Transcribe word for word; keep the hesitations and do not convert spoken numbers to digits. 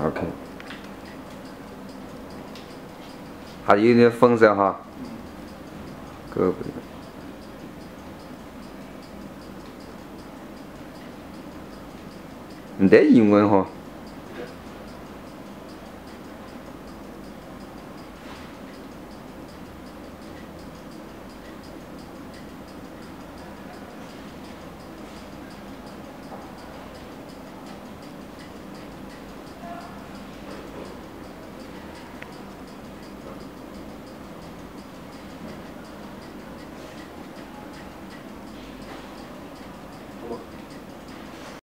OK， 还有点粉色哈，这个不行。没得英文哈。